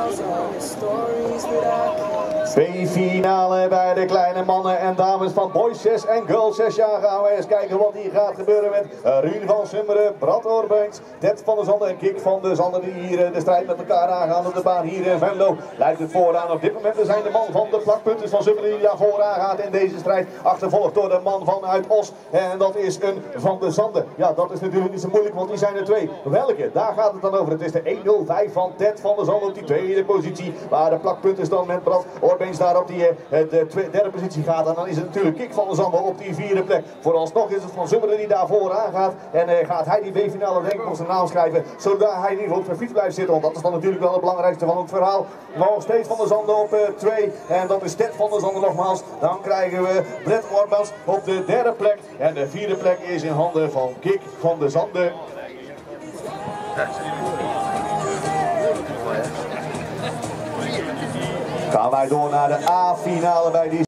B-finale bij de kleine mannen en dames van Boys 6 en Girls 6 jaar. Gaan we eens kijken wat hier gaat gebeuren met Ruud van Summeren, Brad Orbeens, Ted van der Zanden en Kik van der Zanden die hier de strijd met elkaar aangaan op de baan hier in Venlo. Lijkt het vooraan op dit moment te zijn de man van de plakpunten van Summeren die daar vooraan gaat in deze strijd. Achtervolgd door de man vanuit Os en dat is een Van der Zanden. Ja, dat is natuurlijk niet zo moeilijk, want die zijn er twee. Welke? Daar gaat het dan over. Het is de 105 van Ted van der Zanden op die tweede positie. Waar de plakpunten dan met Brad Orbeens daar op die derde positie gaat. En dan is het natuurlijk Kik van der Zanden op die vierde plek. Vooralsnog is het Van Summeren die daar vooraan gaat. En gaat hij die B-finale denk ik op zijn naam schrijven. Zodat hij in ieder geval op zijn fiets blijft zitten. Want dat is dan natuurlijk wel het belangrijkste van het verhaal. Maar nog steeds Van der Zanden op 2. En dat is Ted van der Zanden nogmaals. Dan krijgen we Brad Orbeens op de derde plek. En de vierde plek is in handen van Kik van der Zanden. Gaan wij door naar de A-finale bij die